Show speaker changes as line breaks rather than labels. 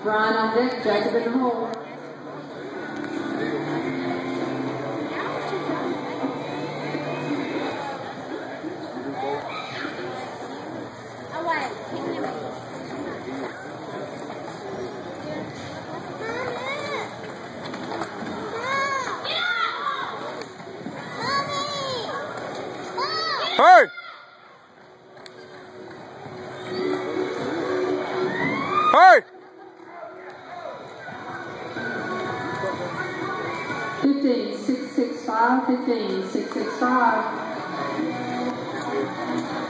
Brian on deck, Jacob in the hole.
Hey! Hey!
15-665, 15-665.